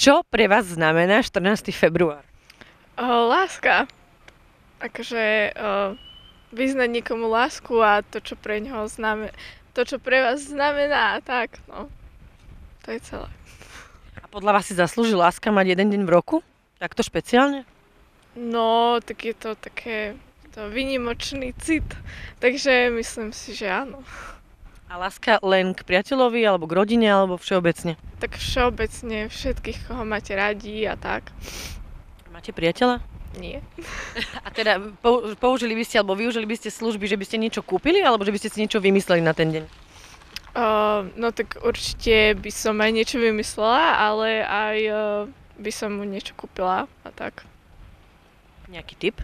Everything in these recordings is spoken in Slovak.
Čo pre vás znamená 14. február? Láska. Akože vyznať niekomu lásku a to, čo pre ňoho znamená, to, čo pre vás znamená, tak, no. To je celé. A podľa vás si zaslúži láska mať jeden deň v roku? Takto špeciálne? No, tak je to také výnimočný cit, takže myslím si, že áno. A láska len k priateľovi, alebo k rodine, alebo všeobecne? Tak všeobecne všetkých, koho máte radi a tak. Máte priateľa? Nie. A teda použili by ste, alebo využili by ste služby, že by ste niečo kúpili, alebo že by ste si niečo vymysleli na ten deň? No tak určite by som aj niečo vymyslela, ale aj by som mu niečo kúpila a tak. Nejaký tip?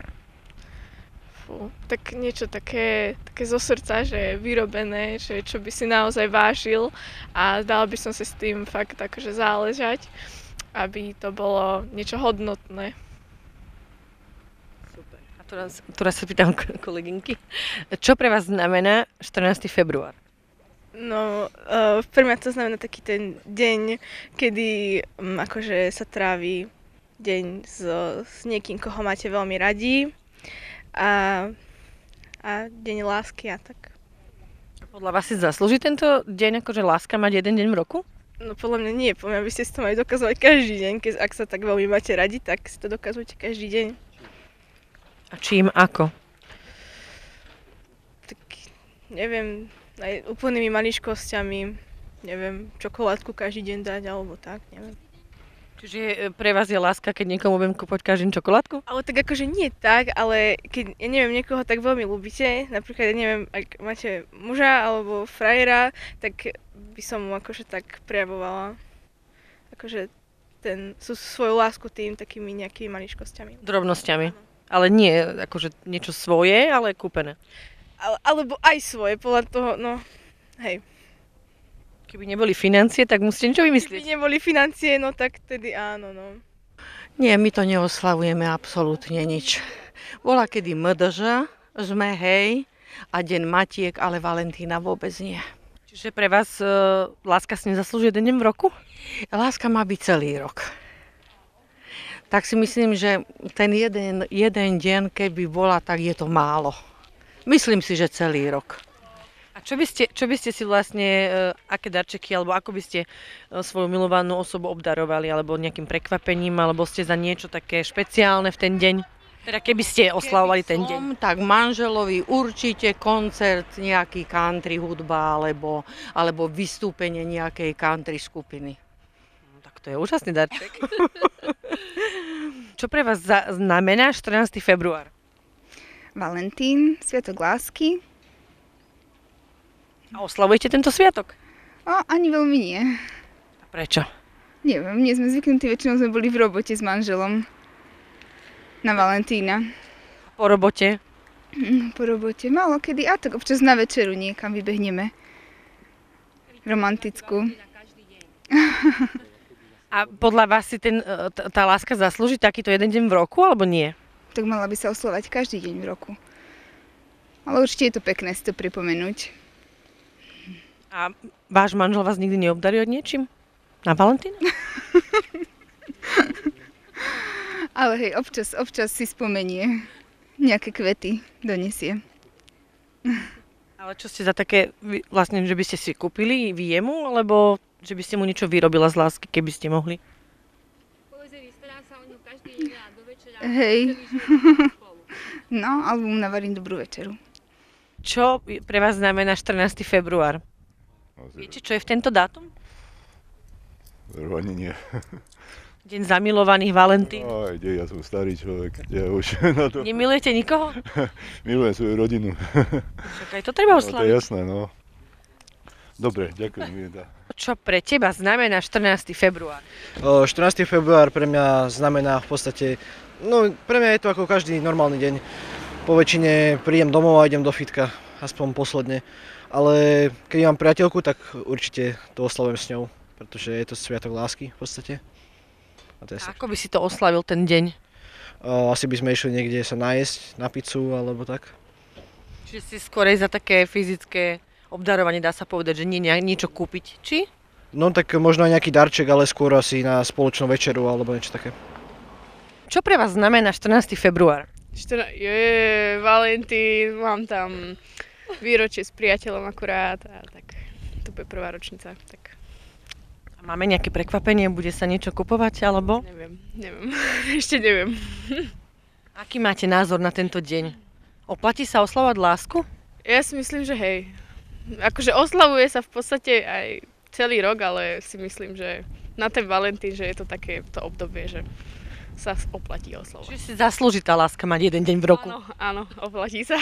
Tak niečo také zo srdca, že je vyrobené, že čo by si naozaj vážil a dala by som si s tým fakt akože záležať, aby to bolo niečo hodnotné. Super. A teraz sa pýtam kolegynky. Čo pre vás znamená 14. február? No, pre mňa to znamená taký ten deň, kedy akože sa trávi deň s niekým, koho máte veľmi radi a deň lásky a tak. Podľa vás si zaslúži tento deň, akože láska mať jeden deň v roku? No podľa mňa nie, podľa mňa by ste si to mali dokazovať každý deň, ak sa tak veľmi máte radi, tak si to dokazujete každý deň. A čím ako? Tak neviem, aj úplnými maličkosťami, neviem, čokoládku každý deň dať alebo tak, neviem. Čiže pre vás je láska, keď niekomu budem kúpať každý deň čokoládku? Ale tak akože nie tak, ale keď, ja neviem, niekoho tak veľmi ľúbite, napríklad, ja neviem, ak máte muža alebo frajera, tak by som mu akože tak prejavovala akože svoju lásku tým takými nejakými maličkosťami. Drobnosťami. Ale nie akože niečo svoje, ale kúpené. Alebo aj svoje, podľa toho, no, hej. Keby neboli financie, tak musíte niečo vymyslieť. Keby neboli financie, no tak tedy áno, no. Nie, my to neoslavujeme absolútne nič. Bola kedy MDŽ, sme, hej, a Deň Matiek, ale Valentína vôbec nie. Čiže pre vás láska si nezaslúži jeden deň v roku? Láska má byť celý rok. Tak si myslím, že ten jeden deň, keby bola, tak je to málo. Myslím si, že celý rok. A čo by ste si vlastne, aké darčeky, alebo ako by ste svoju milovanú osobu obdarovali, alebo nejakým prekvapením, alebo ste za niečo také špeciálne v ten deň? Teda keby ste oslavovali ten deň. Tak manželovi určite koncert, nejaký country hudba, alebo vystúpenie nejakej country skupiny. No, tak to je úžasný darček. Čo pre vás znamená 14. február? Valentín, sviatok lásky. A oslavujete tento sviatok? Ani veľmi nie. A prečo? Neviem, nie sme zvyknutí, väčšinou sme boli v robote s manželom. Na Valentína. Po robote? Po robote, málo kedy. A tak občas na večeru niekam vybehneme. Romantickú. A podľa vás si tá láska zaslúži takýto jeden deň v roku, alebo nie? Tak mala by sa oslovať každý deň v roku. Ale určite je to pekné si to pripomenúť. A váš manžel vás nikdy neobdaril niečím? Na Valentína? Ale hej, občas si spomenie. Nejaké kvety donesie. Ale čo ste za také, vlastne, že by ste si kúpili vy jemu, alebo že by ste mu niečo vyrobila z lásky, keby ste mohli? Hej. No, alebo mu navarím dobrú večeru. Čo pre vás znamená 14. február? Viete, čo je v tento dátum? Ani nie. Deň zamilovaných Valentín. Aj, ja som starý človek. Ja už na to... Nemilujete nikoho? Milujem svoju rodinu. Však aj to treba No, to je oslaviť. jasné, no. Dobre, ďakujem, Vieda. Čo pre teba znamená 14. február? 14. február pre mňa znamená v podstate, no pre mňa je to ako každý normálny deň. Po väčšine prídem domov a idem do fitka, aspoň posledne. Ale keď mám priateľku, tak určite to oslavujem s ňou, pretože je to sviatok lásky v podstate. A to je Ako by si to oslavil ten deň? Asi by sme išli niekde sa najesť, na pizzu alebo tak. Čiže si skorej za také fyzické obdarovanie, dá sa povedať, že nie niečo kúpiť, či? No tak možno aj nejaký darček, ale skôr asi na spoločnú večeru alebo niečo také. Čo pre vás znamená 14. február? Valentín, mám tam výročie s priateľom akurát a tak to bude prvá ročnica, tak A máme nejaké prekvapenie? Bude sa niečo kupovať alebo? neviem, ešte neviem. Aký máte názor na tento deň? Oplatí sa oslavovať lásku? Ja si myslím, že hej, akože oslavuje sa v podstate aj celý rok, ale si myslím, že na ten Valentín, že je to také to obdobie, že sa oplatí oslavovať. Čiže si zaslúži tá láska mať jeden deň v roku. Áno, oplatí sa.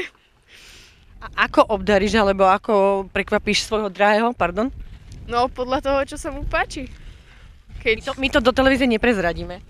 A ako obdaríš, alebo ako prekvapíš svojho drahého, pardon? No podľa toho, čo sa mu páči. My to do televízie neprezradíme.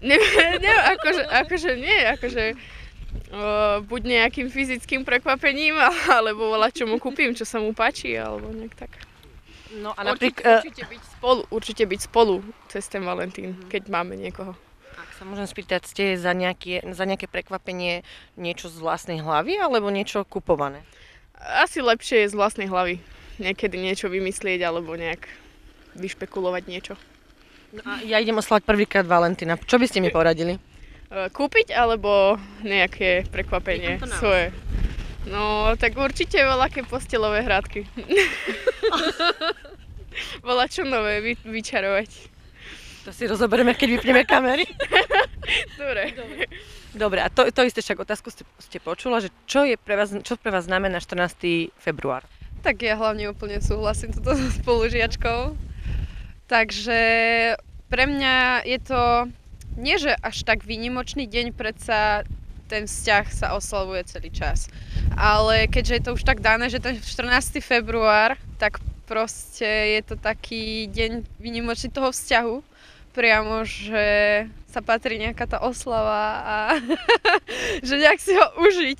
Buď nejakým fyzickým prekvapením, alebo čo mu kúpim, čo sa mu páči, alebo nejak tak. No a napríklad... Určite byť spolu cez ten Valentín, keď máme niekoho. Ak sa môžem spýtať, ste za nejaké prekvapenie niečo z vlastnej hlavy, alebo niečo kupované? Asi lepšie je z vlastnej hlavy. Niekedy niečo vymyslieť, alebo nejak vyšpekulovať niečo. No a ja idem oslavať prvýkrát Valentína. Čo by ste mi poradili? Kúpiť, alebo nejaké prekvapenie Nechám to na vás. svoje? No, tak určite veľaké postelové hradky. Čo nové vyčarovať. To si rozoberieme, keď vypneme kamery. Dobre, a to isté však otázku ste počula, že čo pre vás znamená 14. február? Tak ja hlavne úplne súhlasím toto so spolužiačkou. Takže pre mňa je to nie, že až tak výnimočný deň, predsa ten vzťah sa oslavuje celý čas. Ale keďže je to už tak dané, že ten 14. február, tak proste je to taký deň výnimočný toho vzťahu. Priamo, že sa patrí nejaká tá oslava a že nejak si ho užiť.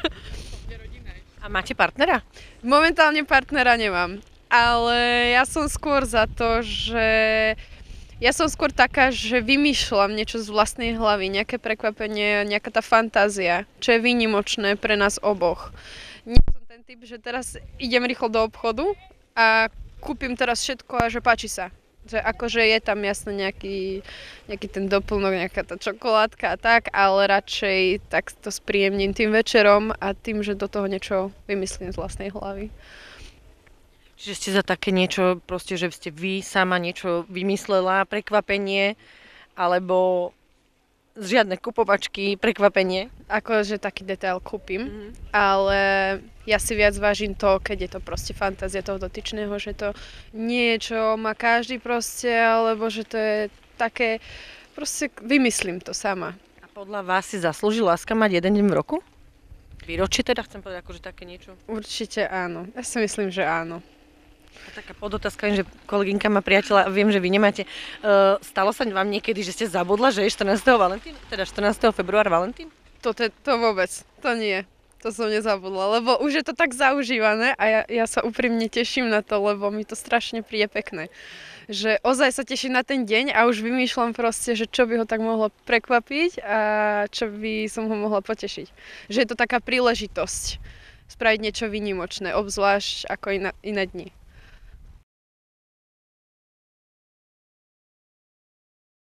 A máte partnera? Momentálne partnera nemám, ale ja som skôr za to, že ja som skôr taká, že vymýšľam niečo z vlastnej hlavy, nejaké prekvapenie, nejaká tá fantázia, čo je výnimočné pre nás oboch. Nie som ten typ, že teraz idem rýchlo do obchodu a kúpim teraz všetko a že páči sa. Že akože je tam jasne nejaký ten doplnok, nejaká tá čokoládka a tak, ale radšej tak to spríjemním tým večerom a tým, že do toho niečo vymyslím z vlastnej hlavy. Čiže ste za také niečo, proste, že ste vy sama niečo vymyslela, prekvapenie, alebo žiadne kupovačky, prekvapenie? Akože taký detail kúpim, ale ja si viac vážim to, keď je to proste fantázia toho dotyčného, že to niečo má každý proste, alebo že to je také, proste vymyslím to sama. A podľa vás si zaslúži láska mať jeden deň v roku? Výročie teda, chcem povedať, akože také niečo? Určite áno, ja si myslím, že áno. A taká podotázka, viem, že kolegynka má priateľa a viem, že vy nemáte. Stalo sa vám niekedy, že ste zabudla, že je 14. Valentín? Teda 14. február Valentín? To vôbec, to nie. To som nezabudla, lebo už je to tak zaužívané a ja sa úprimne teším na to, lebo mi to strašne príde pekné. Že ozaj sa teším na ten deň a už vymýšľam proste, že čo by ho tak mohlo prekvapiť a čo by som ho mohla potešiť. Že je to taká príležitosť spraviť niečo výnimočné, obzvlášť ako iné dni.